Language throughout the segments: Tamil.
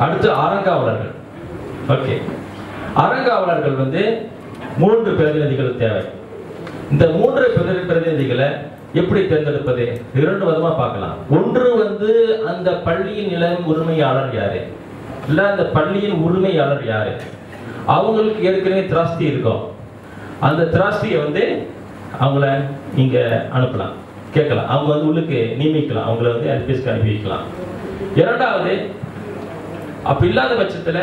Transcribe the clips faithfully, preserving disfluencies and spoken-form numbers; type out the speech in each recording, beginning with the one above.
அடுத்து அறங்காவலர்கள். ஓகே, அறங்காவலர்கள் வந்து மூன்று பிரதிநிதிகள் தேவை. இந்த மூன்று பிரதிநிதிகளை எப்படி தேர்ந்தெடுப்பது? இரண்டு விதமா பார்க்கலாம். ஒன்று வந்து அந்த பள்ளியின் நிலம் உரிமையாளர் யாரு, இல்ல அந்த பள்ளியின் உரிமையாளர் யாரு, அவங்களுக்கு ஏற்கனவே திராஸ்தி இருக்கும். அந்த திராஸ்தியை வந்து அவங்கள இங்க அனுப்பலாம், கேட்கலாம். அவங்க வந்து உள்ளுக்கு நியமிக்கலாம், அவங்கள வந்து எல்பிஎஸ்க்கு அனுப்பி வைக்கலாம். இரண்டாவது, அப்ப இல்லாத பட்சத்துல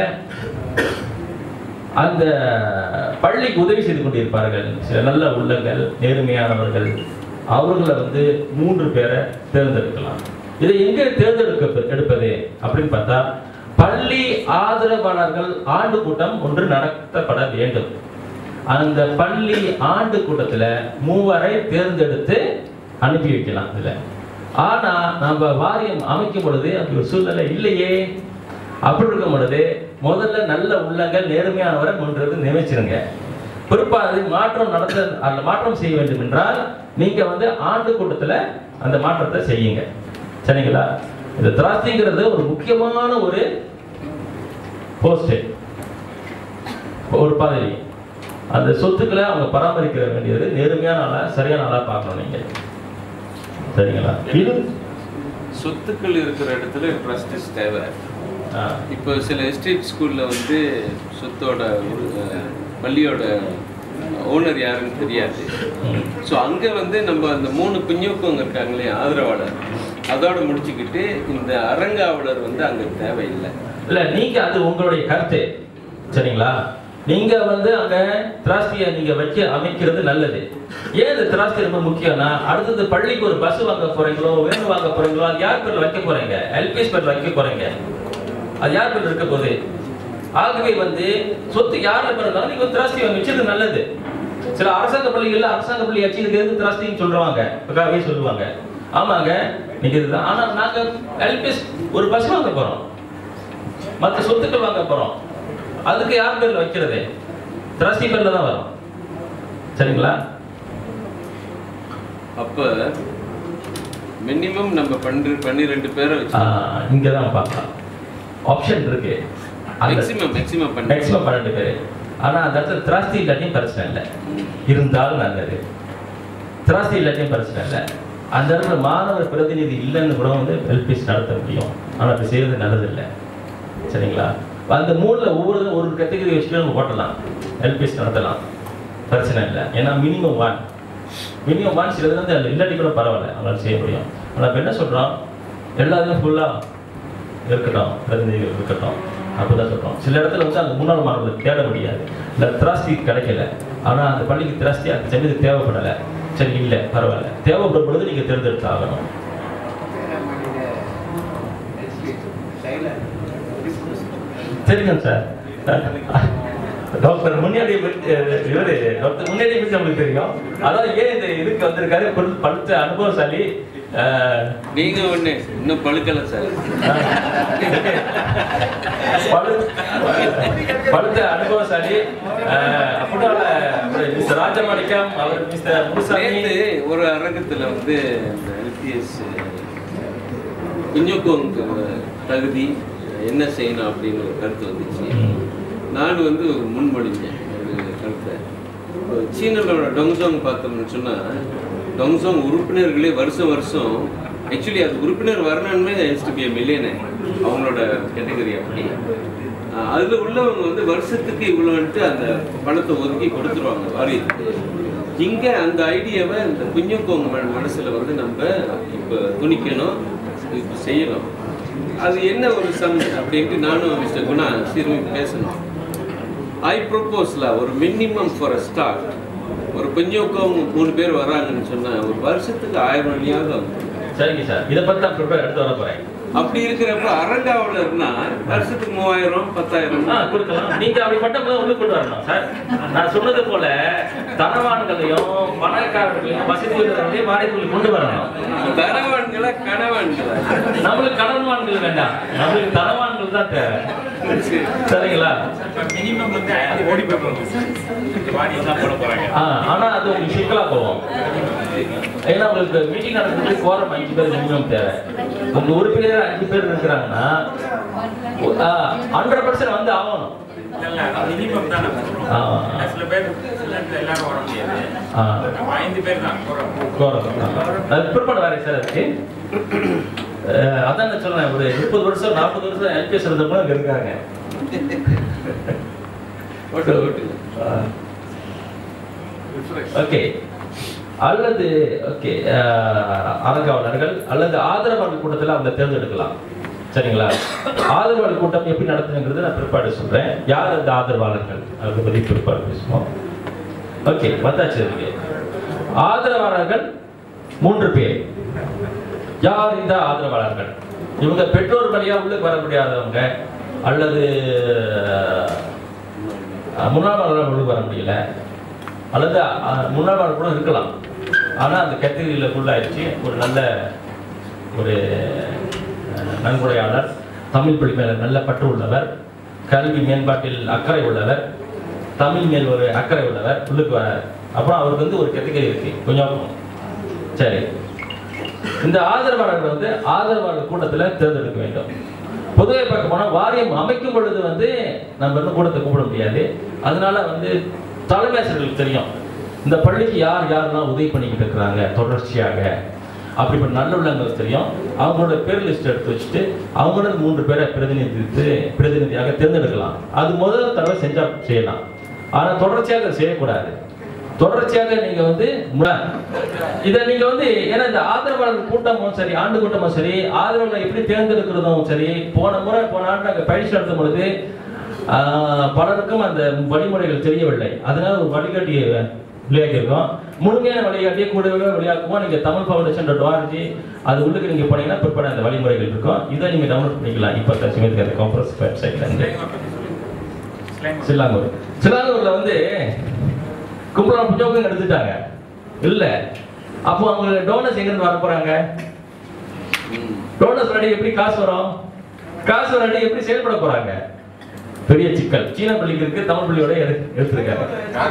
அந்த பள்ளிக்கு உதவி செய்து கொண்டிருப்பார்கள் சில நல்ல உள்ளங்கள், நேர்மையானவர்கள், அவர்களை வந்து மூன்று பேரை தேர்ந்தெடுக்கலாம். இதை எங்கே தேர்ந்தெடுக்க எடுப்பது அப்படின்னு பார்த்தா, பள்ளி ஆதரவாளர்கள் ஆண்டு கூட்டம் ஒன்று நடத்தப்பட வேண்டும். அந்த பள்ளி ஆண்டு கூட்டத்துல மூவரை தேர்ந்தெடுத்து அனுப்பி வைக்கலாம். இதுல ஆனா நம்ம வாரியம் அமைக்கும் பொழுது அப்படி ஒரு சூழ்நிலை இல்லையே. அப்படி இருக்கும் பொழுது முதல்ல நல்ல உள்ளங்கள், நேர்மையானவரை ஒன்றது நியமிச்சிருங்க. பிற்பாடு மாற்றம் நடத்த அந்த மாற்றம் செய்ய வேண்டும் என்றால் நீங்க வந்து ஆண்டு கூட்டத்துல அந்த மாற்றத்தை செய்யுங்க. சரிங்களா? இந்த திராஸ்திங்கிறது ஒரு முக்கியமான ஒரு போஸ்ட், ஒரு பதவி. அந்த சொத்துக்களை அவங்க பராமரிக்க வேண்டியது நேர்மையான ஆளா, சரியான ஆளா பார்க்கணும் நீங்க. சரிங்களா? இது சொத்துக்கள் இருக்கிற இடத்துல ட்ரஸ்டிஸ் தேவை. இப்போ சில எஸ்டேட் ஸ்கூல்ல வந்து சொத்தோட பள்ளியோட ஓனர் யாருன்னு தெரியாது. ஸோ அங்கே வந்து நம்ம அந்த மூணு பிஞ்சோக்கவங்க இருக்காங்களே ஆதரவாளர், அதோட முடிச்சுக்கிட்டு இந்த அறங்காவலர் வந்து அங்கே தேவையில்லை. இல்லை, நீங்க அது உங்களுடைய கருத்து. சரிங்களா? நீங்க வந்து அங்க திராஸ்தியை நீங்க வைக்க அமைக்கிறது நல்லது. ஏன் இந்த திராஸ்தி ரொம்ப முக்கியம்னா, அடுத்தது பள்ளிக்கு ஒரு பஸ் வாங்க போறீங்களோ, வேன் வாங்க போறீங்களோ, அது யார் பேர்ல வைக்க போறீங்க? எல்பிஎஸ் பேர்ல வைக்க போறீங்க. அது யார் பேர்ல இருக்க போகுது? ஆகவே வந்து சொத்து யார் பேர்ல நீங்க திராஸ்தி வாங்க வச்சது நல்லது. சில அரசாங்க பள்ளிகள்ல அரசாங்க பள்ளி வச்சு இதுக்கு எது திராஸ்தின்னு சொல்றாங்க, சொல்லுவாங்க. ஆமாங்க, நீங்க இதுதான். ஆனா நாங்க எல்பிஎஸ் ஒரு பஸ் வாங்க போறோம், மற்ற சொத்துக்கள் வாங்க போறோம், அதுக்கு யார் பேர்ல வைக்கிறது? திராஸ்தி பேர்ல தான் வரும். சரிங்களா? அப்ப மினிமம் நம்ம பன்னிரெண்டு பன்னிரெண்டு பேரை வச்சு இங்க தான் பார்க்கலாம். ஆப்ஷன் இருக்கு. மேக்ஸிமம் மேக்ஸிமம் மேக்ஸிமம் பன்னெண்டு பேர். ஆனா அந்த இடத்துல திராஸ்தி இல்லாட்டியும் பிரச்சனை இல்லை, இருந்தாலும் நல்லது. திராஸ்தி இல்லாட்டியும் பிரச்சனை இல்லை. அந்த இடத்துல மாணவர் பிரதிநிதி இல்லைன்னு கூட வந்து எல்பிஎஸ் நடத்த முடியும். ஆனா அது செய்யறது நல்லது இல்லை. சரிங்களா? அந்த மூணுல ஒவ்வொரு ஒரு கேட்டகரி வச்சுட்டு நம்ம போட்டலாம், எல்பிஎஸ் நடத்தலாம், பிரச்சனை இல்லை. ஏன்னா மினிமம் ஒன் மினிமம் ஒன் சிலது வந்து அதில் இல்லாட்டி கூட பரவாயில்ல, அவங்களால செய்ய முடியும். ஆனால் இப்போ என்ன சொல்கிறோம், எல்லாத்தையும் ஃபுல்லாக இருக்கட்டும், பிரதிநிதிகள் இருக்கட்டும் அப்படிதான் சொல்கிறோம். சில இடத்துல வந்து அந்த முன்னாள் மாணவர்களுக்கு தேட முடியாது, இல்லை திராஸ்தி கிடைக்கல, ஆனால் அந்த பள்ளிக்கு திராஸ்தி அந்த சமயத்துக்கு தேவைப்படலை. சரி, இல்லை பரவாயில்ல, தேவைப்படும் பொழுது நீங்கள் தேர்ந்தெடுத்து ஆகணும். சரிங்க சார். டாக்டர் முன்னாடி இவரு டாக்டர் முன்னாடி பற்றி நம்மளுக்கு தெரியும். அதாவது ஏன் இந்த இதுக்கு வந்திருக்காரு, பழுத்த அனுபவசாலி. நீங்க ஒண்ணு இன்னும் பழுக்கல சார். பழுத்த அனுபவசாலி. அப்படினால மிஸ்டர் ராஜமாணிக்கம் அவர் மிஸ்டர் முனுசாமி ஒரு அரங்கத்துல வந்து எல்பிஎஸ் பிஞ்சோக்கோங்க தகுதி என்ன செய்யணும் அப்படின்னு ஒரு கருத்து வந்துச்சு. நான் வந்து ஒரு முன்மொழிஞ்சேன் ஒரு கருத்தை. சீனாவோட டொங்ஸாங் பார்த்தோம்னு சொன்னால், டொங்ஸாங் உறுப்பினர்களே வருஷம் வருஷம் ஆக்சுவலி அது உறுப்பினர் வரணும்னு எஸ் டு பி மில்லியனே அவங்களோட கேட்டகரி. அப்படி அதில் உள்ளவங்க வந்து வருஷத்துக்கு இவ்வளோன்ட்டு அந்த பணத்தை ஒதுக்கி கொடுத்துருவாங்க வாரியத்துக்கு. இங்கே அந்த ஐடியாவை இந்த பிஞ்சோக்கோங்க மனசில் வந்து நம்ம இப்போ துணிக்கணும், இப்போ செய்யணும். அது என்ன ஒரு சம் அப்படின்ட்டு நானும் மிஸ்டர் குணா திரும்பி பேசணும். ஐ ப்ரொப்போஸ்ல ஒரு மினிமம் ஃபார் அ ஸ்டார்ட், ஒரு பிஞ்சோக்கம் மூணு பேர் வராங்கன்னு சொன்னா ஒரு வருஷத்துக்கு ஆயிரம் வழியாக வந்து. சரிங்க சார், இதை பற்றி தான் ப்ரிப்பேர் எடுத்து வர போறேன். அப்படி இருக்கிறப்ப அரங்காவலர்னா வருஷத்துக்கு மூவாயிரம் பத்தாயிரம் கொடுக்கலாம். நீங்க அப்படி மட்டும் உள்ள கொண்டு வரணும் சார். நான் சொன்னது போல தனவான்களையும் பணக்காரர்களையும் வசதி உள்ளவர்களையும் வாடகைக்குள்ள கொண்டு வரணும். தனவான்களை கணவான்களை நம்மளுக்கு கடன்வான்கள் வேண்டாம், நம்மளுக்கு தனவான்கள் தான் தேவை. சரிங்களா? மினிமம் வந்து ஓடி போட போறாங்க. ஆனா அது உங்களுக்கு சிக்கலா போவோம். ஏன்னா உங்களுக்கு மீட்டிங் நடத்துறதுக்கு கோரம் அஞ்சு பேர் மினிமம் தேவை. உங்க உறுப்பினர் அஞ்சு பேர் இருக்கிறாங்கன்னா ஹண்ட்ரட் பர்சன்ட் வந்து ஆகணும். மினிமம் தான் நம்ம சொல்றோம். சில பேர் சில எல்லாரும் வர முடியாது. நம்ம ஐந்து பேர் தான் போறோம். அது பிற்பாடு வேற சார் இருக்கு. அதான் நான் சொல்றேன், ஒரு முப்பது வருஷம் நாற்பது வருஷம் எல்பிஎஸ் இருந்தவங்க அங்க இருக்காங்க. ஓகே, அல்லது ஓகே அறங்காவலர்கள் அல்லது ஆதரவாளர் கூட்டத்தில் அவங்க தேர்ந்தெடுக்கலாம். சரிங்களா? ஆதரவாளர் கூட்டம் எப்படி நடத்துங்கிறது நான் பிற்பாடு சொல்றேன். யார் அந்த ஆதரவாளர்கள் அதை பற்றி பிற்பாடு பேசுவோம். ஓகே, வந்தாச்சு. இருக்கு ஆதரவாளர்கள் மூன்று பேர். யார் இந்த ஆதரவாளர்கள்? இவங்க பெற்றோர் வழியா உள்ளுக்கு வர முடியாதவங்க அல்லது முன்னாள் உள்ளுக்கு வர முடியல அல்லது முன்னாள் கூட இருக்கலாம். ஆனால் அந்த கேட்டகரியில் ஃபுல்லாகிடுச்சு. ஒரு நல்ல ஒரு நன்கொடையாளர், தமிழ் பள்ளி மேல நல்ல பற்று உள்ளவர், கல்வி மேம்பாட்டில் அக்கறை உள்ளவர், தமிழ் மேல் ஒரு அக்கறை உள்ளவர் உள்ளுக்கு வர. அப்புறம் அவருக்கு வந்து ஒரு கேட்டகரி இருக்கு கொஞ்சம். சரி, இந்த ஆதரவாளர்கள் வந்து ஆதரவாளர் கூட்டத்தில் தேர்ந்தெடுக்க வேண்டும். பொதுவாக பார்க்க போனால் வாரியம் அமைக்கும் பொழுது வந்து நம்ம இன்னும் கூட்டத்தை கூப்பிட முடியாது. அதனால வந்து தலைமை ஆசிரியர்களுக்கு தெரியும் இந்த பள்ளிக்கு யார் யாரெல்லாம் உதவி பண்ணிக்கிட்டு இருக்கிறாங்க தொடர்ச்சியாக, அப்படிப்பட்ட நல்ல உள்ளவங்களுக்கு தெரியும். அவங்களோட பேர் லிஸ்ட் எடுத்து வச்சுட்டு அவங்களோட மூன்று பேரை பிரதிநிதித்து பிரதிநிதியாக தேர்ந்தெடுக்கலாம். அது முதல் தடவை செஞ்சா செய்யலாம். ஆனால் தொடர்ச்சியாக செய்யக்கூடாது. தொடர்ச்சியாக நீங்க வந்து இதை நீங்க வந்து ஏன்னா இந்த ஆதரவாளர் கூட்டமும் சரி, ஆண்டு கூட்டமும் சரி, ஆதரவாளர் எப்படி தேர்ந்தெடுக்கிறதும் சரி, போன முறை போன ஆண்டு நாங்கள் பயிற்சி நடத்தும் பொழுது பலருக்கும் அந்த வழிமுறைகள் தெரியவில்லை. அதனால ஒரு வழிகாட்டி விளையாக்கியிருக்கோம். முழுமையான வழிகாட்டியை கூடவே விளையாக்குவோம். நீங்க தமிழ் ஃபவுண்டேஷன் டாட் ஆர்ஜி அது உள்ளுக்கு நீங்க போனீங்கன்னா பிற்பாடு அந்த வழிமுறைகள் இருக்கும். இதை நீங்க டவுன்லோட் பண்ணிக்கலாம். இப்போ தச்சுமே அந்த கான்ஃபரன்ஸ் வெப்சைட்ல இருந்து. சிலாங்கூர் சிலாங்கூர்ல வந்து கும்பலாம் புஞ்சோகம் எடுத்துட்டாங்க இல்ல. அப்போ அவங்க டோனர்ஸ் எங்க இருந்து வர போறாங்க? டோனர்ஸ் ரெடி எப்படி காசு வரும்? காசு ரெடி எப்படி செயல்பட போறாங்க? பெரிய சிக்கல். சீன பள்ளிக்கு இருக்கு, தமிழ் பள்ளியோட எடுத்துருக்காங்க.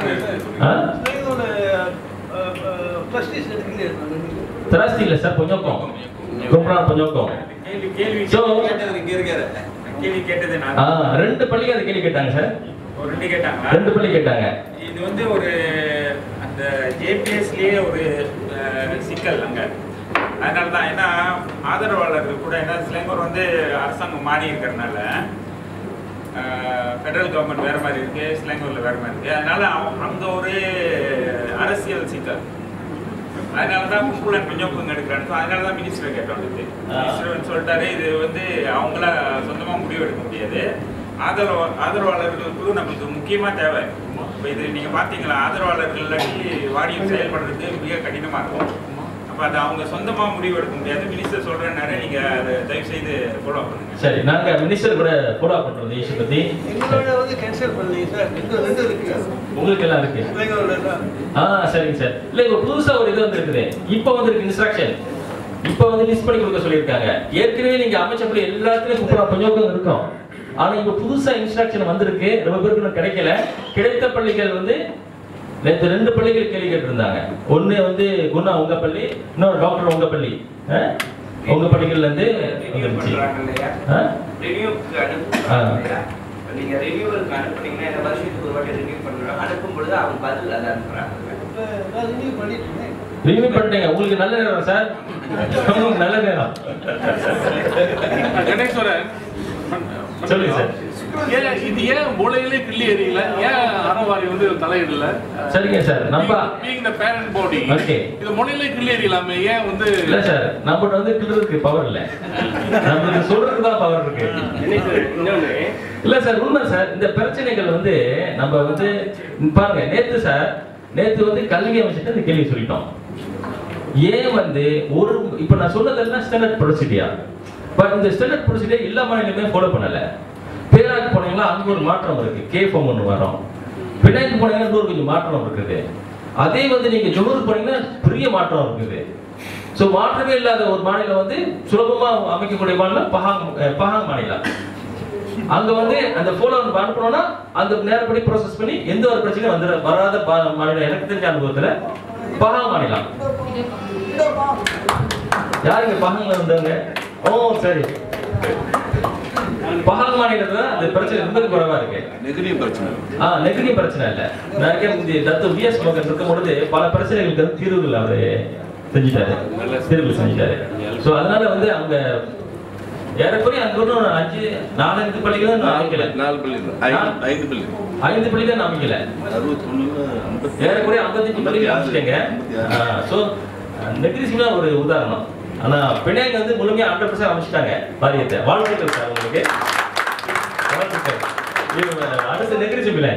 திராஸ்தி இல்ல சார், புஞ்சோகம். கும்பலாம் புஞ்சோகம். ரெண்டு பள்ளிக்கு அது கேள்வி கேட்டாங்க சார். ரெண்டு கேட்டாங்க ரெண்டு பள்ளி கேட்டாங்க. இது வந்து ஒரு அந்த ஜேபிஎஸ்லயே ஒரு சிக்கல் அங்க. அதனால தான் ஏன்னா ஆதரவாளர்கள் கூட என்ன சிலங்கூர் வந்து அரசாங்கம் மாறி இருக்கிறதுனால ஃபெடரல் கவர்மெண்ட் வேற மாதிரி இருக்கு, சிலங்கூர்ல வேற மாதிரி இருக்கு. அதனால அங்க ஒரு அரசியல் சிக்கல். அதனால தான் கும்பலன் கொஞ்சம் எடுக்கிறாங்க. அதனால தான் மினிஸ்டர் கேட்டோம். மினிஸ்டர் சொல்லிட்டாரு இது வந்து அவங்கள சொந்தமா முடிவு எடுக்க முடியாது, ஆதரவா ஆதரவாளர்கள் குழு நம்மளுக்கு முக்கியமாக தேவை. இப்போ இது நீங்கள் பார்த்தீங்களா, ஆதரவாளர்கள் இல்லாட்டி வாரியம் செயல்படுறது மிக கடினமாக இருக்கும். அப்போ அதை அவங்க சொந்தமாக முடிவு எடுக்க முடியாது. மினிஸ்டர் சொல்கிறேன்னாரு, நீங்கள் அதை தயவு செய்து ஃபாலோ பண்ணுங்க. சரி, நாங்கள் மினிஸ்டர் கூட ஃபாலோ பண்ணுறோம். இஷ்யூ பற்றி உங்களுக்கு எல்லாம் இருக்கு. ஆ சரிங்க சார். இல்லை இப்போ புதுசாக ஒரு இது வந்துருக்குது. இப்போ வந்துருக்கு இன்ஸ்ட்ரக்ஷன். இப்போ வந்து லிஸ்ட் பண்ணி கொடுக்க சொல்லியிருக்காங்க. ஏற்கனவே நீங்கள் அமைச்சப்படி எல்லாத்துலேயும் குப்பலாம் கொஞ்சம் இருக்கும். ஆனா இப்ப புதுசா இன்ஸ்ட்ரக்ஷன் வந்திருக்கு. ரொம்ப பேருக்கு கிடைக்கல. கிடைத்த பள்ளிகள் வந்து நேற்று ரெண்டு பள்ளிகள் கேள்வி கேட்டிருந்தாங்க. ஒண்ணு வந்து குணா உங்க பள்ளி, இன்னொரு டாக்டர் உங்க பள்ளி. உங்க பள்ளிகள்ல இருந்து நீங்க ரிவ்யூவருக்கு அனுப்புனீங்கன்னா இந்த வருஷத்துக்கு ஒரு வாட்டி ரிவ்யூ பண்ணுறோம். அனுப்பும் பொழுது அவங்க பதில் அதை அனுப்புறாங்க. ரிவ்யூ பண்ணிட்டீங்க. உங்களுக்கு நல்ல நேரம் சார், நல்ல நேரம். கணேஸ்வரன் சொல்லுங்க சார். இது ஏன் மூளையிலே கிள்ளி எறியல? ஏன் அறவாரி வந்து தலையிடல? சரிங்க சார். நம்ம being the parent body okay, இது மூளையிலே கிள்ளி எறியலாமே, ஏன் வந்து? இல்ல சார், நம்மட்ட வந்து கிள்ளறதுக்கு பவர் இல்ல, நமக்கு சொல்றதுக்கு தான் பவர் இருக்கு. இன்னொன்னு இல்ல சார், உண்மை சார். இந்த பிரச்சனைகள் வந்து நம்ம வந்து பாருங்க, நேத்து சார் நேத்து வந்து கல்வி அமைச்சிட்டு இந்த கேள்வி சொல்லிட்டோம். ஏன் வந்து ஒரு இப்ப நான் சொன்னதெல்லாம் ஸ்டாண்டர்ட் ப்ரொசீஜரா, பட் இந்த ஸ்டாண்டர்ட் ப்ரொசீஜர் எல்லா மாநிலமே ஃபாலோ பண்ணல. பேராக்கு போனீங்கன்னா அங்க ஒரு மாற்றம் இருக்கு, கே ஃபார்ம் ஒன்று வரும். பினாய்க்கு போனீங்கன்னா இன்னொரு கொஞ்சம் மாற்றம் இருக்குது. அதே வந்து நீங்க ஜொஹூர் போனீங்கன்னா பெரிய மாற்றம் இருக்குது. ஸோ மாற்றமே இல்லாத ஒரு மாநிலம் வந்து சுலபமா அமைக்கக்கூடிய மாநிலம் பஹாங் பஹாங் மாநிலம். அங்க வந்து அந்த போல அனுப்பணும்னா அந்த நேரப்படி ப்ராசஸ் பண்ணி எந்த ஒரு பிரச்சனையும் வந்து வராத மாநிலம் எனக்கு தெரிஞ்ச அனுபவத்துல பஹாங் மாநிலம். யாருங்க பஹாங்ல வந்தவங்க? ஓ சரி, பஹாங் மாநிலத்துல அந்த பிரச்சனை ரொம்ப குறைவா இருக்கு. நெகிரி பிரச்சனை ஆ நெகிரி பிரச்சனை இல்ல. நிறைய இந்த தத்து விஎஸ் மோகன் இருக்கும் பொழுது பல பிரச்சனைகளுக்கு வந்து தீர்வுகள் அவரு செஞ்சுட்டாரு, தீர்வு செஞ்சுட்டாரு. ஸோ அதனால வந்து அவங்க ஏறக்குறைய அங்க ஒன்றும் அஞ்சு நாலஞ்சு பள்ளிகளும் நான் அமைக்கல. நாலு பள்ளி ஐந்து பள்ளி ஐந்து பள்ளி தான் அமைக்கல. அறுபத்தொன்னு ஏறக்குறைய ஐம்பத்தஞ்சு பள்ளிகள் அமைச்சிட்டேங்க. ஸோ நெகிரி சிம்லா ஒரு உதாரணம். ஆனா பிணைங்க வந்து முழுமையா ஹண்ட்ரட் பர்சன்ட் அமைச்சிட்டாங்க வாரியத்தை. வாழ்த்துக்கள் சார் உங்களுக்கு. வாழ்த்துக்கள். அடுத்து நெகிரி சிம்லா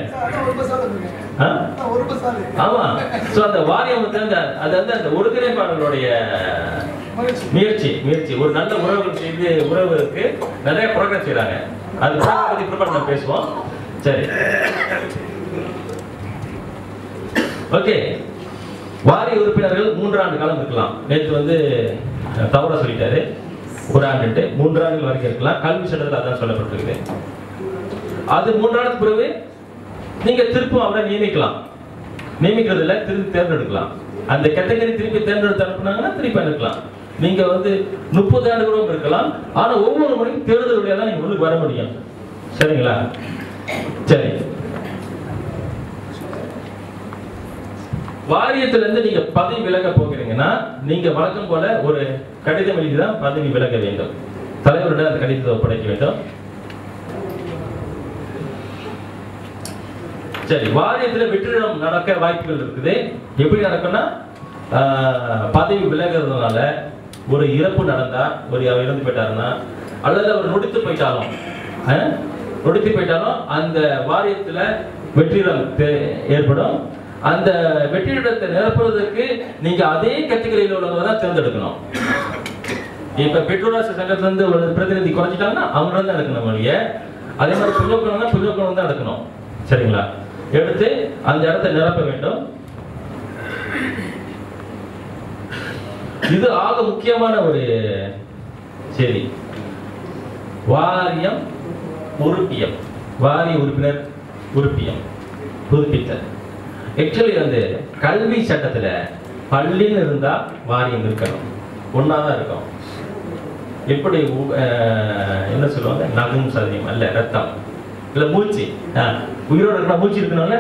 ஆமா. ஸோ அந்த வாரியம் வந்து அந்த அது வந்து அந்த ஒருங்கிணைப்பாளர்களுடைய முயற்சி முயற்சி ஒரு நல்ல உறவுகள் செய்து உறவுகளுக்கு நிறைய ப்ரோக்ராம் செய்யறாங்க. அது ப்ரோக்ராம் பத்தி ப்ரிப்பேர் நம்ம பேசுவோம். சரி ஓகே. வாரிய உறுப்பினர்கள் மூன்றாண்டு காலம் இருக்கலாம். நேற்று வந்து தவறா சொல்லிட்டாரு, ஒரு ஆண்டு மூன்றாண்டு வரைக்கும் இருக்கலாம். கல்வி சட்டத்தில் அதான் சொல்லப்பட்டிருக்குது. அது மூன்றாண்டு பிறகு நீங்க திருப்பும் அவரை நியமிக்கலாம். நியமிக்கிறதுல திருப்பி தேர்ந்தெடுக்கலாம். அந்த கேட்டகரி திருப்பி தேர்ந்தெடுத்து அனுப்புனாங்கன்னா திருப்பி அனுப்பலாம். நீங்க வந்து முப்பது ஆண்டுகளும் இருக்கலாம். ஆனா ஒவ்வொரு முறையும் தேர்தல் வழியா தான் நீங்க உள்ளுக்கு வர முடியும். சரிங்களா? சரி. வாரியத்துல இருந்து நீங்க பதவி விலக போகிறீங்கன்னா நீங்க வழக்கம் போல ஒரு கடிதம் எழுதிதான் பதவி விலக வேண்டும். தலைவரிடம் அந்த கடிதத்தை ஒப்படைக்க வேண்டும். சரி, வாரியத்துல வெற்றிடம் நடக்க வாய்ப்புகள் இருக்குது. எப்படி நடக்கும்னா பதவி விலகிறதுனால ஒரு இறப்பு நடந்தா, ஒரு அவர் இறந்து போயிட்டாருன்னா, அல்லது அவர் நொடித்து போயிட்டாலும் நொடித்து போயிட்டாலும் அந்த வாரியத்துல வெற்றிடம் ஏற்படும். அந்த வெற்றிடத்தை நிரப்புவதற்கு நீங்க அதே கேட்டகரியில் உள்ளவங்க தான் தேர்ந்தெடுக்கணும். இப்ப பெட்ரோல் சங்கத்துல இருந்து ஒரு பிரதிநிதி குறைஞ்சிட்டாங்கன்னா அவங்க தான் எடுக்கணும் வழிய. அதே மாதிரி புஜோக்கணும்னா புஜோக்கணும் தான் எடுக்கணும். சரிங்களா? எடுத்து அந்த இடத்தை நிரப்ப வேண்டும். இது ஆக முக்கியமான ஒரு செய்தி. வாரியம் உறுப்பியம், வாரிய உறுப்பினர் உறுப்பியம் புதுப்பித்தல். ஆக்சுவலி வந்து கல்வி சட்டத்துல பள்ளின்னு இருந்தா வாரியம் இருக்கணும், ஒன்னாதான் இருக்கும். எப்படி என்ன சொல்லுவாங்க, நகும் சதயம் அல்ல ரத்தம் இல்ல மூச்சு, உயிரோட இருக்கா மூச்சு இருக்கணும்ல,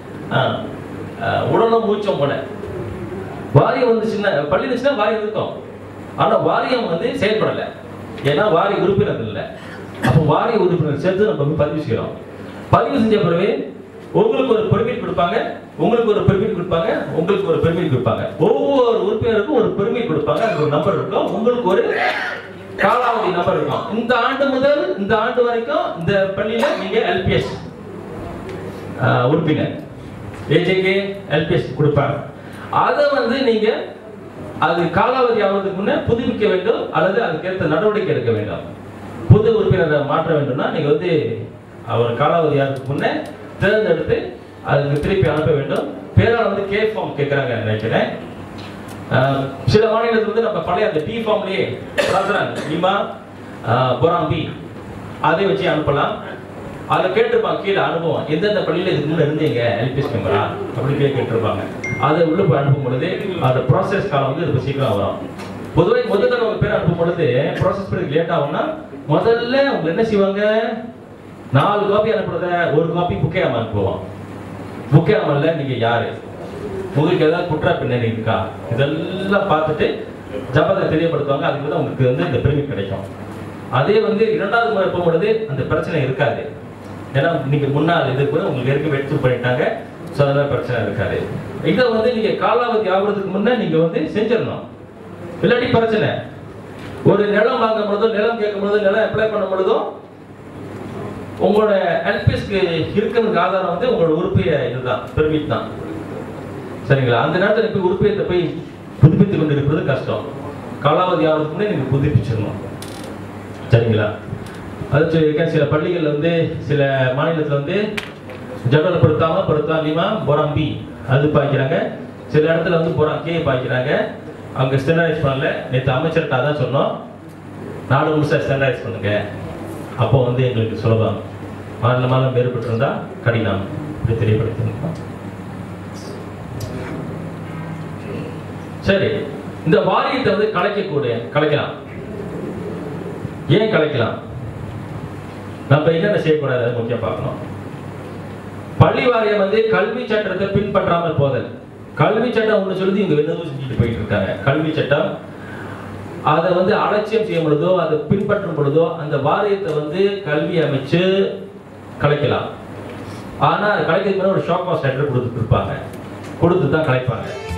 உடலும் மூச்சும் போல. வாரியம் வந்து சின்ன பள்ளி இருந்துச்சுன்னா வாரியம் இருக்கும். ஆனா வாரியம் வந்து செயல்படலை, ஏன்னா வாரிய உறுப்பினர் இல்லை. அப்போ வாரிய உறுப்பினர் சேர்த்து நம்ம பதிவு செய்யறோம். பதிவு செஞ்ச பிறகு உங்களுக்கு ஒரு பெர்மிட் கொடுப்பாங்க, உங்களுக்கு ஒரு பெர்மிட் கொடுப்பாங்க, உங்களுக்கு ஒரு பெர்மிட் கொடுப்பாங்க. ஒவ்வொரு உறுப்பினருக்கும் ஒரு பெர்மிட் கொடுப்பாங்க. அதுக்கு ஒரு நம்பர் இருக்கும். உங்களுக்கு ஒரு காலாவதி நம்பர் இருக்கும். இந்த ஆண்டு முதல் இந்த ஆண்டு வரைக்கும் இந்த பள்ளியில நீங்க எல்பிஎஸ் உறுப்பினர், ஏஜேகே எல்பிஎஸ் கொடுப்பாங்க. அதை வந்து நீங்க அது காலாவதி ஆவதற்கு முன்னே புதுப்பிக்க வேண்டும், அல்லது அதுக்கேற்ற நடவடிக்கை எடுக்க வேண்டும். புது உறுப்பினரை மாற்ற வேண்டும்னா நீங்க வந்து அவர் காலாவதி ஆகிறதுக்கு முன்னே தேர்ந்தெடுத்து அதுக்கு திருப்பி அனுப்ப வேண்டும். பேரால் வந்து கே ஃபார்ம் கேட்கறாங்க நினைக்கிறேன். சில மாநிலத்தில் வந்து நம்ம பழைய அந்த டி ஃபார்ம்லயே லிமா பொராம்பி அதை வச்சு அனுப்பலாம். அதை கேட்டிருப்பாங்க கீழே அனுபவம், எந்தெந்த பள்ளியில் இதுக்கு முன்னே இருந்தீங்க எல்பிஎஸ் மெம்பரா அப்படி கேட்டிருப்பாங்க. அதை உள்ள போய் அனுப்பும் பொழுது அந்த ப்ராசஸ் காலம் வந்து ரொம்ப சீக்கிரம் வரும். பொதுவாக முதல் தடவை பேர் அனுப்பும் பொழுது ப்ராசஸ் பண்ணி லேட் ஆகும்னா முதல்ல அவங்க என்ன செய்வாங்க, நாலு காப்பி அனுப்புறத ஒரு காப்பி புக்கே அம்மா அனுப்புவோம். புக்கே அம்மல்ல நீங்க யாரு, உங்களுக்கு ஏதாவது குற்ற பின்னணி இருக்கா, இதெல்லாம் பார்த்துட்டு ஜபத்தை தெரியப்படுத்துவாங்க. அதுக்கு தான் உங்களுக்கு வந்து இந்த பெருமை கிடைக்கும். அதே வந்து இரண்டாவது முறை போகும் பொழுது அந்த பிரச்சனை இருக்காது. ஏன்னா நீங்க முன்னாள் இதுக்கு வந்து உங்களுக்கு ஏற்கனவே எடுத்து பண்ணிட்டாங்க. ஸோ அதெல்லாம் பிரச்சனை இருக்காது. இதை வந்து நீங்க காலாவதி ஆகுறதுக்கு முன்னே நீங்க வந்து செஞ்சிடணும். இல்லாட்டி பிரச்சனை. ஒரு நிலம் வாங்கும் பொழுதும் நிலம் கேட்கும் பொழுதும் நிலம் அப்ளை பண்ணும் பொழுதும் உங்களோட எல்பிஎஸ்க்கு இருக்கிறதுக்கு ஆதாரம் வந்து உங்களோட உறுப்பிய இதுதான், பெர்மிட் தான். சரிங்களா? அந்த நேரத்தில் போய் உறுப்பியத்தை போய் புதுப்பித்துக் கொண்டு இருப்பது கஷ்டம். காலாவதி ஆகிறதுக்கு முன்னே நீங்க புதுப்பிச்சிடணும். சரிங்களா? அது சொல்லியிருக்கேன். சில பள்ளிகள் வந்து சில மாநிலத்தில் வந்து ஜடலை பொருத்தாம பொருத்தாலிமா பொராம்பி அது பாய்க்கிறாங்க. சில இடத்துல வந்து பொரா கே பாய்க்கிறாங்க. அவங்க ஸ்டாண்டர்டைஸ் பண்ணல. நேற்று அமைச்சர்கிட்ட தான் சொன்னோம், நாலு நிமிஷம் ஸ்டாண்டர்டைஸ் பண்ணுங்க, அப்போ வந்து எங்களுக்கு சுலபம். மாநில மாநிலம் வேறுபட்டு இருந்தா கடினம். இப்படி தெரியப்படுத்த. சரி, இந்த வாரியத்தை வந்து கலைக்கக்கூடிய கலைக்கலாம். ஏன் கலைக்கலாம்? நம்ம என்னென்ன செய்யக்கூடாது அது முக்கியம் பார்க்கணும். பள்ளி வாரியம் வந்து கல்வி சட்டத்தை பின்பற்றாமல் போதல். கல்வி சட்டம் ஒன்று சொல்லுது, இவங்க என்னதும் செஞ்சுட்டு போயிட்டு இருக்காங்க. கல்வி சட்டம் அதை வந்து அலட்சியம் செய்யும் பொழுதோ அதை பின்பற்றும் பொழுதோ அந்த வாரியத்தை வந்து கல்வி அமைச்சு கலைக்கலாம். ஆனால் கலைக்கிறதுக்கு ஒரு ஷாக் ஆஃப் லெட்டர் கொடுத்துட்டு இருப்பாங்க, கொடுத்து தான் கலைப்பாங்க.